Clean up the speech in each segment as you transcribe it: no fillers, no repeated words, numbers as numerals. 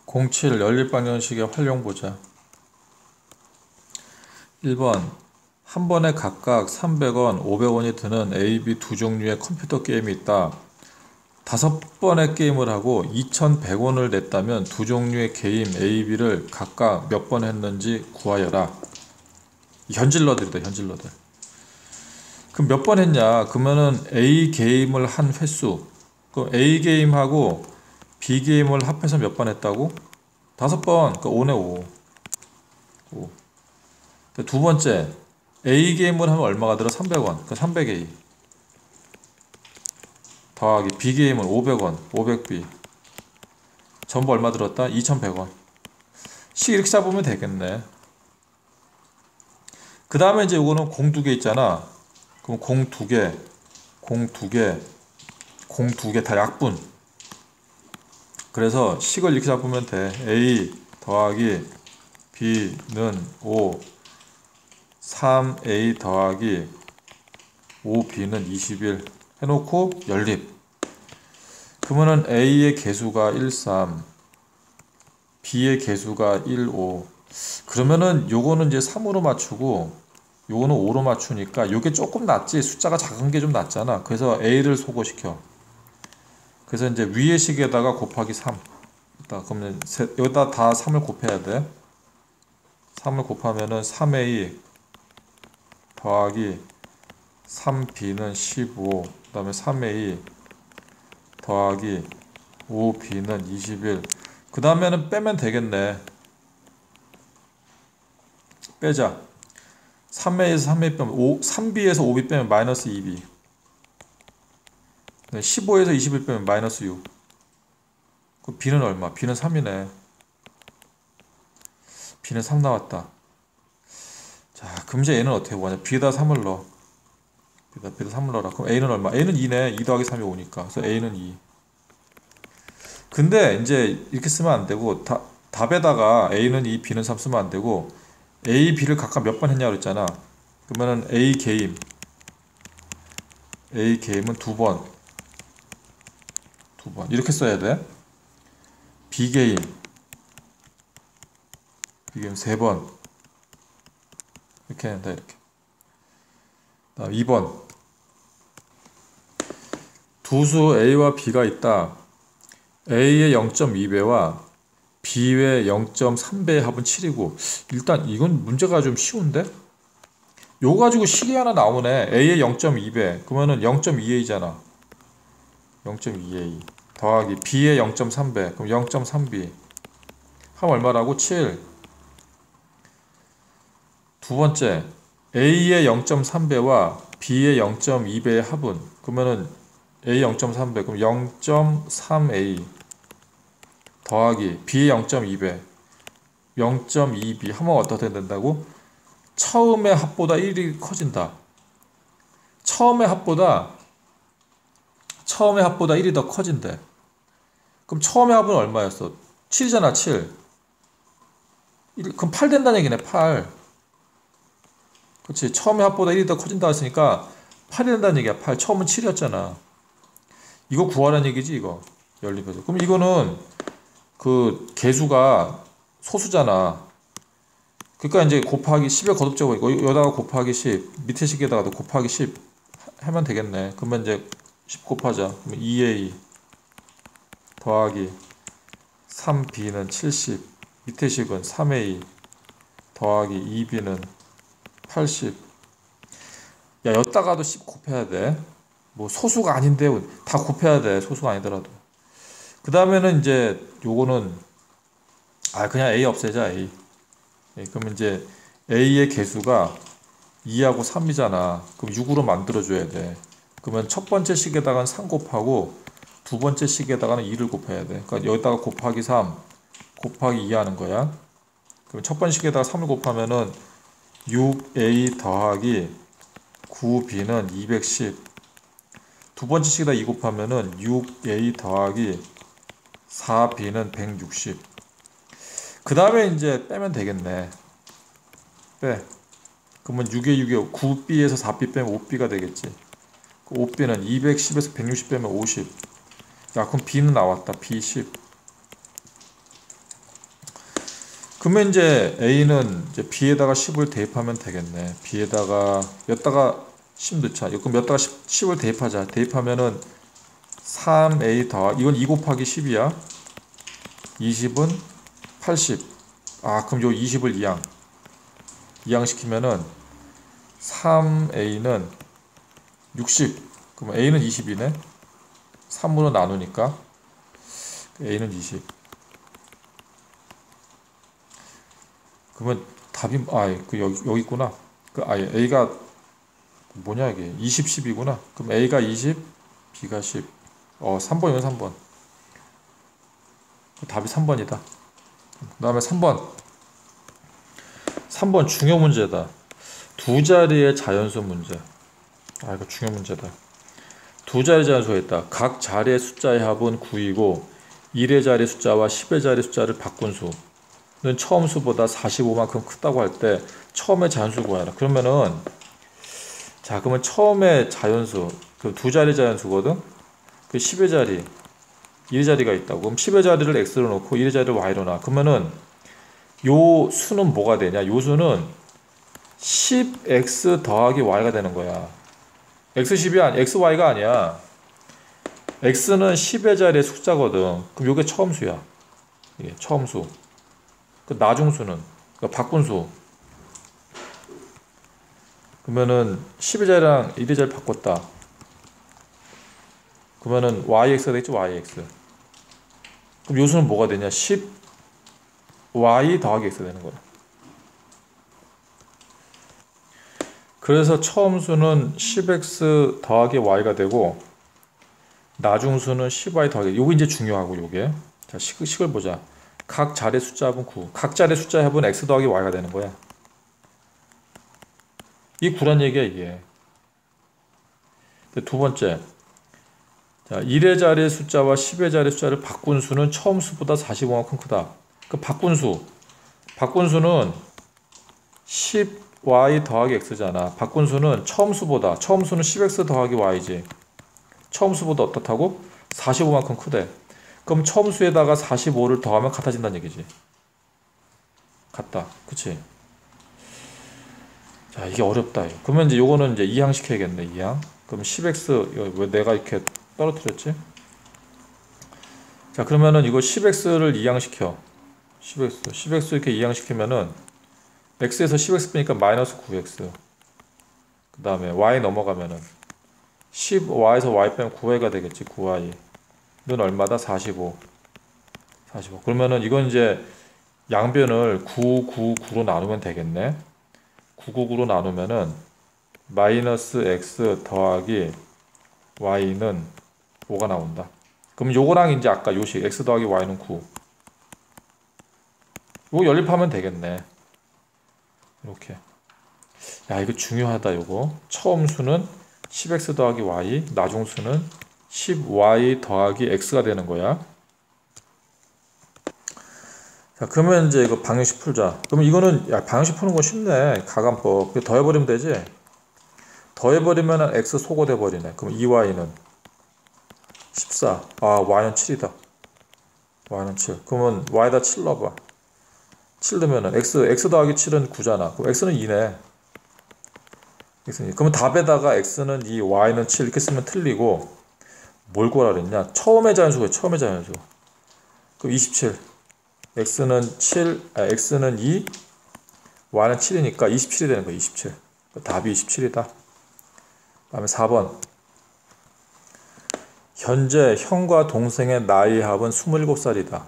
07 연립방정식의 활용 보자. 1번 한 번에 각각 300원, 500원이 드는 A, B 두 종류의 컴퓨터 게임이 있다. 5번의 게임을 하고 2100원을 냈다면 두 종류의 게임 A, B를 각각 몇 번 했는지 구하여라. 현질러들이다, 현질러들. 그럼 몇 번 했냐? 그러면은 A 게임을 한 횟수. 그럼 A 게임하고 B 게임을 합해서 몇 번 했다고? 5번. 그 5네 5. 5. 두 번째 A 게임을 하면 얼마가 들어? 300원. 그 300A 더하기 B 게임은 500원. 500B 전부 얼마 들었다? 2100원. 식 이렇게 잡으면 되겠네. 그 다음에 이제 이거는 공 두 개 있잖아. 그럼 공 두 개, 공 두 개, 공 두 개 다 약분. 그래서 식을 이렇게 잡으면 돼. A 더하기 B는 5, 3A 더하기 5B는 21 해놓고 연립. 그러면은 A의 개수가 1, 3, B의 개수가 1, 5. 그러면은 요거는 이제 3으로 맞추고 요거는 5로 맞추니까 요게 조금 낫지. 숫자가 작은 게 좀 낫잖아. 그래서 A를 소거시켜. 그래서 이제 위의 식에다가 곱하기 3. 그러면 여기다 다 3을 곱해야 돼. 3을 곱하면은 3A 더하기 3B는 15. 그 다음에 3A 더하기 5B는 21. 그 다음에는 빼면 되겠네. 빼자. 3A에서 3A 빼면 3B에서 5B 빼면 마이너스 2B. 15에서 21 빼면 마이너스 6. 그 B는 얼마? B는 3이네. B는 3 나왔다. 자, 그럼 이제 얘는 어떻게 구하냐? B에다 3을 넣어. B에다 3을 넣어라. 그럼 A는 얼마? A는 2네. 2 더하기 3이 5니까. 그래서 A는 2. 근데 이제 이렇게 쓰면 안 되고, 답에다가 A는 2, B는 3 쓰면 안 되고, A, B를 각각 몇 번 했냐 그랬잖아. 그러면은 A 게임은 두 번. 이렇게 써야 돼. B 게임 세 번. 이렇게 한다, 이렇게. 2번. 두 수 A와 B가 있다. A의 0.2배와 B의 0.3배의 합은 7이고, 일단 이건 문제가 좀 쉬운데? 요거 가지고 식이 하나 나오네. A의 0.2배. 그러면은 0.2A잖아. 0.2A 더하기 B의 0.3배. 그럼 0.3B. 합 얼마라고? 7. 두 번째, A의 0.3배와 B의 0.2배의 합은, 그러면은 A 0.3배, 그럼 0.3A 더하기 B의 0.2배, 0.2B 하면 어떻게 된다고? 처음의 합보다 1이 커진다. 처음의 합보다 1이 더 커진대. 그럼 처음의 합은 얼마였어? 7이잖아, 7. 그럼 8 된다는 얘기네, 8. 그렇지. 처음의 합보다 1이 더 커진다 했으니까 8이 된다는 얘기야. 8. 처음은 7이었잖아. 이거 구하라는 얘기지, 이거. 연립해서. 그럼 이거는 그 개수가 소수잖아. 그러니까 이제 곱하기 10에 거듭적어 있고, 여기다가 곱하기 10, 밑에 식에다가도 곱하기 10 하면 되겠네. 그러면 이제 10 곱하자. 그러면 2A 더하기 3B는 70. 밑에 식은 3A 더하기 2B는 80. 야, 여기다가도 10 곱해야 돼. 뭐 소수가 아닌데 다 곱해야 돼. 소수가 아니더라도. 그 다음에는 이제 요거는 그냥 A 없애자. A. 그러면 이제 A의 개수가 2하고 3이잖아. 그럼 6으로 만들어줘야 돼. 그러면 첫 번째 식에다가는 3 곱하고 두 번째 식에다가는 2를 곱해야 돼. 그러니까 여기다가 곱하기 3 곱하기 2 하는 거야. 그럼 첫 번째 식에다가 3을 곱하면은 6A 더하기 9B는 210. 두 번째 식에다 2 곱하면은 6A 더하기 4B는 160. 그 다음에 이제 빼면 되겠네. 빼. 그러면 6에 6에 9B에서 4B 빼면 5B가 되겠지. 5B는 210에서 160 빼면 50. 야, 그럼 B는 나왔다. B10. 그러면 이제 A는 이제 B에다가 10을 대입하면 되겠네. B에다가 여기다가 10 넣자. 그럼 여기다가 10을 대입하자. 대입하면은 3A 더하기 이건 2 곱하기 10이야. 20은 80. 아, 그럼 요 20을 이항시키면은 3A는 60. 그럼 A는 20이네. 3으로 나누니까 A는 20. 그러면 답이 여기 있구나. A가 뭐냐 이게 20, 10이구나. 그럼 A가 20, B가 10. 3번이면 3번. 답이 3번이다. 그 다음에 3번 중요 문제다. 두 자리의 자연수 문제. 이거 중요 문제다. 두 자리 자연수가 있다. 각 자리의 숫자의 합은 9이고 1의 자리 숫자와 10의 자리 숫자를 바꾼 수는 처음 수보다 45만큼 크다고 할 때 처음의 자연수 구하라. 그러면은 그러면 처음에 자연수 그 두 자리 자연수거든. 그 10의 자리 1의 자리가 있다고. 그럼 10의 자리를 x로 놓고 1의 자리를 y로 놔. 그러면은 요 수는 뭐가 되냐? 요 수는 10x 더하기 y가 되는 거야. x10이 아니 xy가 아니야. x는 10의 자리의 숫자거든. 그럼 요게 처음수야. 이게 처음수. 그 나중수는 그러니까 바꾼수. 그러면은 10의 자리랑 1의 자리 바꿨다. 그러면은 yx가 되겠지. yx. 그럼 요수는 뭐가 되냐? 10y 더하기 x가 되는 거야. 그래서 처음수는 10x 더하기 y가 되고 나중수는 10y 더하기. 요게 이제 중요하고 요게. 자, 식을 보자. 각 자리 숫자 합은 9. 각 자리 숫자 합은 x 더하기 y가 되는 거야. 이 9란 얘기야 이게. 두 번째. 자, 1의 자리 숫자와 10의 자리 숫자를 바꾼 수는 처음 수보다 45만큼 크다. 그 바꾼 수는 10y 더하기 x잖아. 바꾼 수는 처음 수는 10x 더하기 y지. 처음 수보다 어떻다고? 45만큼 크대. 그럼 처음 수에다가 45를 더하면 같아진다는 얘기지. 같다. 그치? 자, 이게 어렵다. 그러면 이제 요거는 이제 이항시켜야겠네. 이항. 그럼 10x, 왜 내가 이렇게 떨어뜨렸지? 자, 그러면은 이거 10x를 이항시켜. 10x 이렇게 이항시키면은 x에서 10x 빼니까 마이너스 9x. 그 다음에 y 넘어가면은 10y에서 y 빼면 9y가 되겠지. 9y. 는 얼마다? 45. 그러면은 이건 이제 양변을 9, 9, 9로 나누면 되겠네. 9, 9, 9로 나누면은 마이너스 x 더하기 y는 5가 나온다. 그럼 요거랑 이제 아까 요식 x 더하기 y는 9. 요거 연립하면 되겠네. 이렇게. 야, 이거 중요하다. 요거 처음 수는 10x 더하기 y, 나중수는 10y 더하기 x가 되는 거야. 자, 그러면 이제 이거 방정식 풀자. 그러면 이거는 방정식 푸는 거 쉽네. 가감법. 더해버리면 되지. 더해버리면 x 소거돼 버리네. 그럼 2y는 14. y는 7이다. y는 7. 그러면 y에다 7 넣어봐. 7 넣으면은 x 더하기 7은 9잖아. 그럼 x는 2네. 그러면 답에다가 x는 2, y는 7 이렇게 쓰면 틀리고 뭘 구하라 그랬냐? 처음의 자연수가 처음의 자연수. 그럼 27. x는 2, y는 7이니까 27이 되는 거야. 27. 답이 27이다. 다음에 4번. 현재 형과 동생의 나이 합은 27살이다.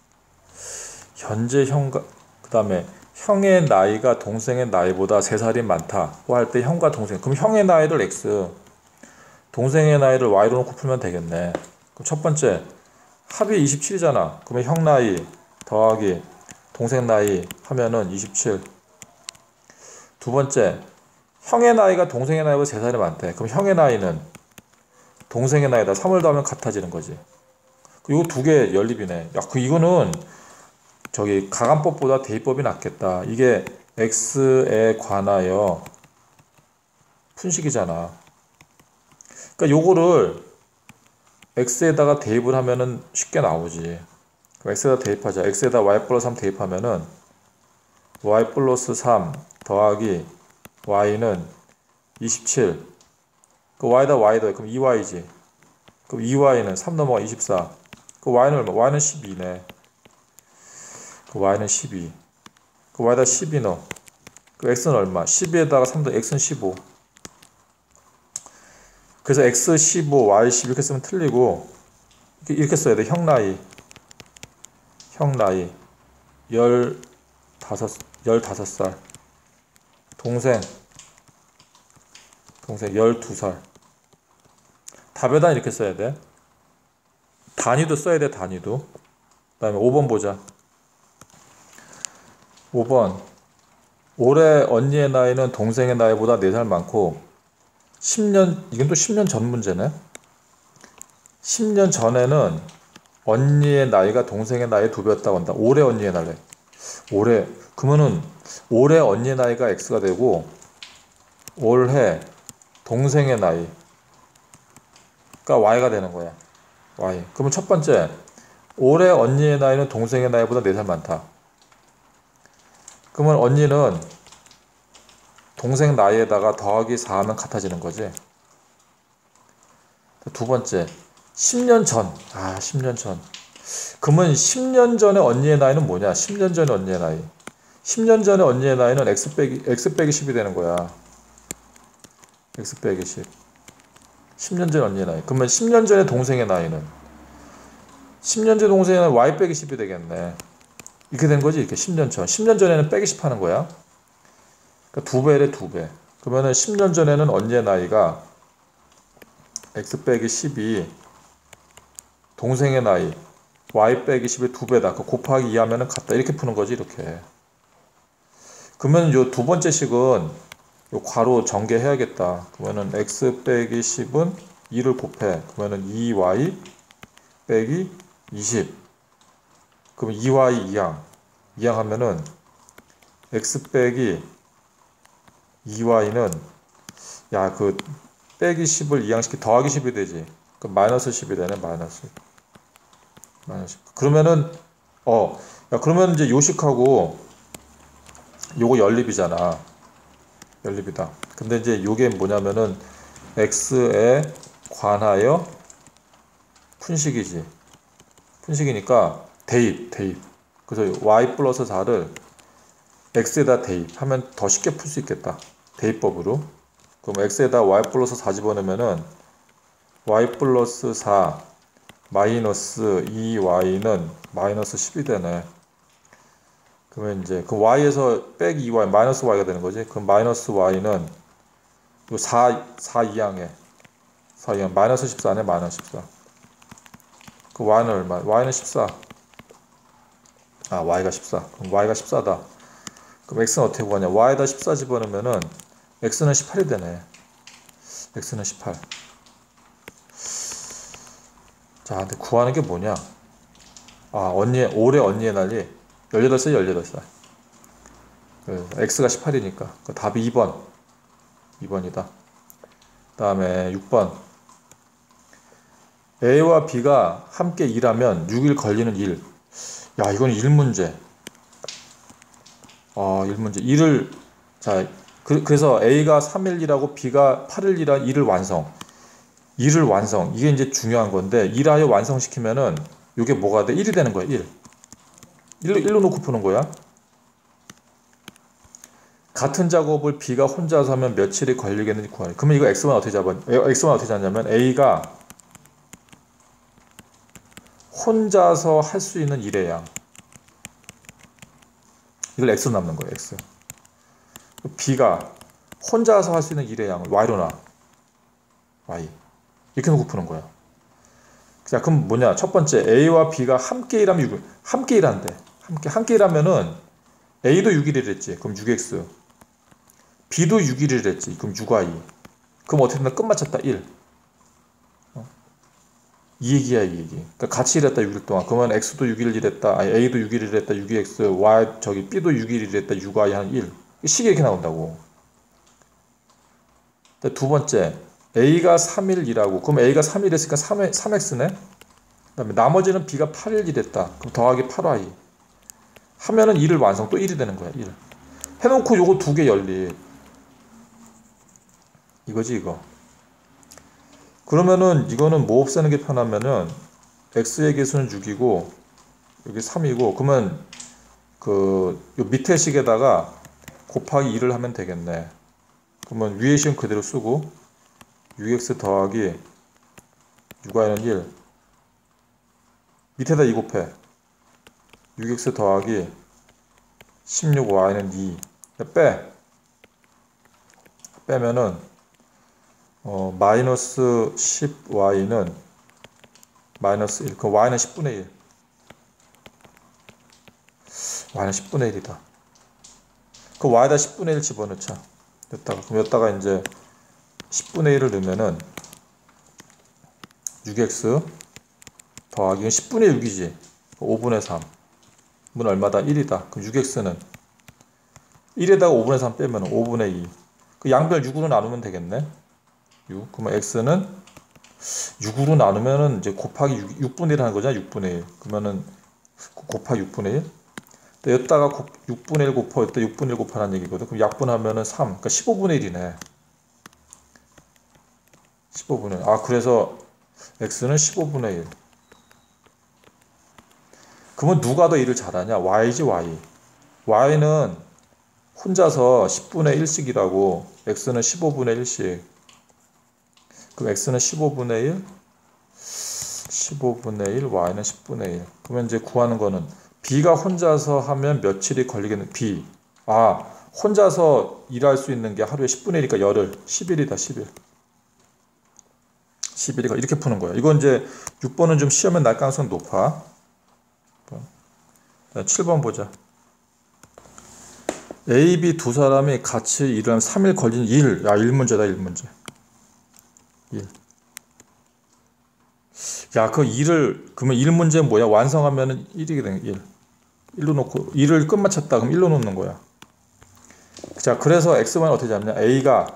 현재 형과 그 다음에 형의 나이가 동생의 나이보다 3살이 많다고 할 때 형과 동생. 그럼 형의 나이를 x, 동생의 나이를 y로 놓고 풀면 되겠네. 그럼 첫 번째 합이 27이잖아. 그러면 형 나이 더하기 동생 나이 하면은 27. 두 번째 형의 나이가 동생의 나이보다 3살이 많대. 그럼 형의 나이는 동생의 나이다 3을 더하면 같아지는 거지. 이거 두 개 연립이네. 이거는 저기 가감법보다 대입법이 낫겠다. 이게 x에 관하여 푼식이잖아. 그러니까 요거를 x에다가 대입을 하면은 쉽게 나오지. 그럼 x에다 대입하자. x에다 y 플러스 3 대입하면은 y 플러스 3 더하기 y는 27. 그 y다 y다. 그럼 2y지. 그럼 2y는 3 넘어가 24. 그 y는 얼마? y는 12네. 그 y는 12. 그 y다 12 넣어. 그 x는 얼마? 12에다가 3 더 x는 15. 그래서 x 15, y 12 이렇게 쓰면 틀리고 이렇게 써야 돼. 형 나이 15살. 동생 12살. 답에다 이렇게 써야 돼. 단위도 써야 돼. 단위도. 그 다음에 5번 보자. 5번. 올해 언니의 나이는 동생의 나이보다 4살 많고 10년, 이건 또 10년 전 문제네. 10년 전에는 언니의 나이가 동생의 나이의 2배였다고 한다. 올해 언니의 나이. 그러면은 올해 언니의 나이가 X가 되고 올해 동생의 나이가 Y가 되는 거야. Y. 그러면 첫 번째, 올해 언니의 나이는 동생의 나이보다 4살 많다. 그러면 언니는 동생 나이에다가 더하기 4하면 같아지는 거지. 두 번째, 10년 전. 10년 전. 그러면 10년 전에 언니의 나이는 뭐냐? 10년 전에 언니의 나이. 10년 전에 언니의 나이는 X 빼기 10이 되는 거야. X 빼기 10. 10년 전에 언니의 나이. 그러면 10년 전에 동생의 나이는 10년 전에 동생의 나이는 Y 빼기 10이 되겠네. 이렇게 된 거지. 이렇게 10년 전. 10년 전에는 빼기 10 하는 거야. 그러니까 2배래 2배. 그러면은 10년 전에는 언니의 나이가 X 빼기 10이 동생의 나이 Y 빼기 10의 2배다. 그 곱하기 2 하면은 같다. 이렇게 푸는 거지. 이렇게. 그러면 요 두 번째 식은 요 괄호 전개해야겠다. 그러면은 X 빼기 10은 2를 곱해. 그러면은 2Y 빼기 20. 그러면 2Y 2항. 2항 하면은 X 빼기 2Y는 그 빼기 10을 2항시키 더하기 10이 되지. 그럼 마이너스 10이 되네. 마이너스 10. 그러면은 그러면 이제 요식하고 요거 연립이잖아. 연립이다. 근데 이제 요게 뭐냐면은 x에 관하여 푼식이지. 푼식이니까 대입. 그래서 y 플러스 4를 x에다 대입하면 더 쉽게 풀 수 있겠다. 대입법으로. 그럼 x에다 y 플러스 4 집어넣으면은 y 플러스 4 마이너스 2y는 마이너스 10이 되네. 그러면 이제 그 y에서 빼기 2y 마이너스 y가 되는 거지. 그럼 마이너스 y는 요 4 2항에 4 2항 마이너스 14네. 마이너스 14. 그 y는 얼마? y는 14. y가 14. 그럼 y가 14다. 그럼 x는 어떻게 구하냐? y에다 14 집어넣으면은 x는 18이 되네. x는 18. 자, 근데 구하는 게 뭐냐? 올해 언니의 날이 18살. x가 18이니까 답이 2번이다. 그 다음에 6번. A와 B가 함께 일하면 6일 걸리는 일. 이건 일 문제. 일 문제. 그래서 A가 3일 일하고 B가 8일 일한 일을 완성. 이게 이제 중요한 건데, 일하여 완성시키면은 이게 뭐가 돼? 1이 되는 거야. 1로 놓고 푸는 거야. 같은 작업을 B가 혼자서 하면 며칠이 걸리겠는지 구하래. 그러면 이거 X만 어떻게 잡냐면 A가 혼자서 할 수 있는 일의 양. 이걸 X로 남는 거예요. X. B가 혼자서 할 수 있는 일의 양을 Y로 놔. Y. 이렇게 놓고 푸는 거야. 자, 그럼 뭐냐? 첫 번째, A와 B가 함께 일하면 6일. 함께 일한대. 함께 일하면은 A도 6일을 했지. 그럼 6X. B도 6일을 했지. 그럼 6Y. 그럼 어떻게 된다? 끝 맞췄다. 1. 이 얘기야, 이 얘기. 그러니까 같이 일했다, 6일 동안. 그러면 X도 6일 일했다. A도 6일 일했다. 6X. B도 6일 일했다. 6Y 한 1. 식이 이렇게 나온다고. 두 번째, A가 3일 일하고, 그럼 A가 3일 했으니까 3X네? 그 다음에 나머지는 B가 8일 일했다. 그럼 더하기 8Y. 하면은 1을 완성, 또 1이 되는 거야, 1. 해놓고 요거 두 개 열리. 이거지 이거. 그러면은 이거는 뭐 없애는 게 편하면은 x의 개수는 6이고 여기 3이고 그러면 요 밑에 식에다가 곱하기 2를 하면 되겠네. 그러면 위의 식은 그대로 쓰고 6x 더하기 6y는 1 밑에다 2 곱해 6x 더하기 16y는 2 빼면은 마이너스 10y는 마이너스 1 그럼 y는 10분의 1 y는 10분의 1이다. 그럼 y에다 10분의 1 집어넣자. 그럼 여기다가 이제 10분의 1을 넣으면은 6x 더하기 10분의 6이지 5분의 3 문 얼마다? 1이다. 그럼 6x는 1에다가 5분의 3 빼면 5분의 2 그 양변 6으로 나누면 되겠네. 6 그러면 x는 6으로 나누면은 이제 곱하기 6분의 1 하는 거잖아. 6분의 1 그러면은 곱하기 6분의 1 여기다가 6분의 1 곱하 여기다 6분의 1 곱하라는 얘기거든. 그럼 약분하면은 3 그러니까 15분의 1이네. 15분의 1 그래서 x는 15분의 1 그러면 누가 더 일을 잘하냐? y지 y. y는 혼자서 10분의 1씩이라고 x는 15분의 1씩 그럼 x는 15분의 1 15분의 1 y는 10분의 1 그러면 이제 구하는 거는 b가 혼자서 하면 며칠이 걸리겠는 b 혼자서 일할 수 있는 게 하루에 10분의 1이니까 열흘 10일이다 10일 11이가 이렇게 푸는 거야. 이건 이제 6번은 좀 시험에 날 가능성이 높아. 7번 보자. A, B 두 사람이 같이 일을 하면 3일 걸리는 일. 1문제다 1문제. 1. 그 일을 그러면 1문제 뭐야? 완성하면은 1이게 되는 1. 1로 놓고 일을 끝마쳤다 그럼 1로 놓는 거야. 자, 그래서 X, Y는 어떻게 잡냐? A가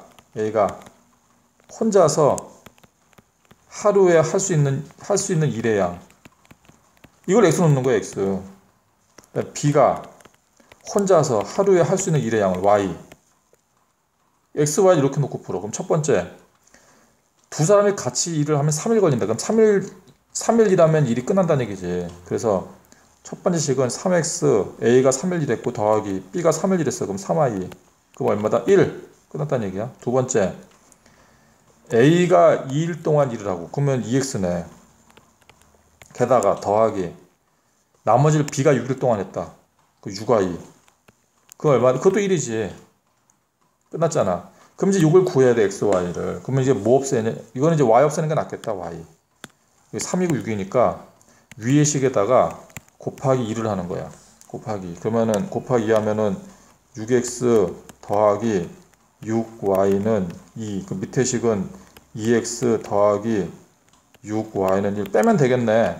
혼자서 하루에 할 수 있는 일의 양. 이걸 X 놓는 거야, X. B가 혼자서 하루에 할 수 있는 일의 양을 Y. X, Y 이렇게 놓고 풀어. 그럼 첫 번째, 두 사람이 같이 일을 하면 3일 걸린다. 그럼 3일 일하면 일이 끝난다는 얘기지. 그래서 첫 번째 식은 3X, A가 3일 일했고 더하기 B가 3일 일했어. 그럼 3Y. 그럼 얼마다? 1. 끝났다는 얘기야. 두 번째, A가 2일 동안 일을 하고 그러면 2X네. 게다가 더하기 나머지를 B가 6일 동안 했다. 그 6Y. 그거 얼마? 그것도 1이지. 끝났잖아. 그럼 이제 6을 구해야 돼, X, Y를. 그러면 이제 뭐 없애냐? 이거는 이제 Y 없애는 게 낫겠다, Y. 3이고 6이니까 위의 식에다가 곱하기 2를 하는 거야. 곱하기. 그러면은 곱하기 2 하면은 6X 더하기 6Y는 2. 그 밑에 식은 2X 더하기 6Y는 1. 빼면 되겠네.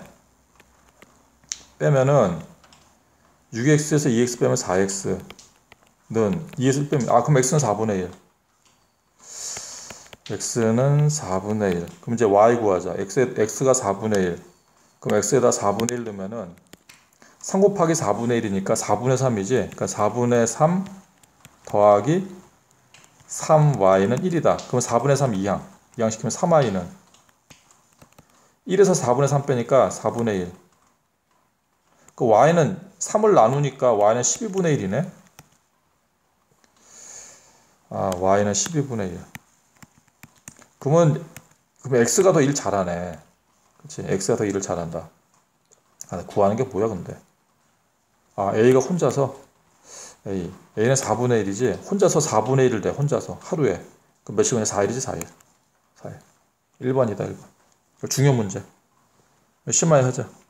빼면은 6X에서 2X 빼면 4X는 2에서 빼면 그럼 X는 4분의 1. X는 4분의 1. 그럼 이제 Y 구하자. X가 4분의 1. 그럼 X에다 4분의 1 넣으면은 3 곱하기 4분의 1이니까 4분의 3이지. 그러니까 4분의 3 더하기 3Y는 1이다. 그럼 4분의 3 2항. 2항 시키면 3Y는 1에서 4분의 3 빼니까 4분의 1. 그 Y는 3을 나누니까 Y는 12분의 1이네. Y는 12분의 1. 그러면 X가 더 일 잘하네. 그치? X가 더 일을 잘한다. 구하는 게 뭐야, 근데? A가 혼자서 A는 4분의 1이지. 혼자서 4분의 1을 돼. 혼자서 하루에. 그럼 몇 시간에 4일이지, 4일. 4일. 1번이다, 1번. 중요 문제. 심하게 하자.